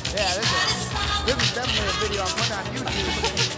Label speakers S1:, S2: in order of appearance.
S1: Yeah, this is definitely a video I'm putting on YouTube.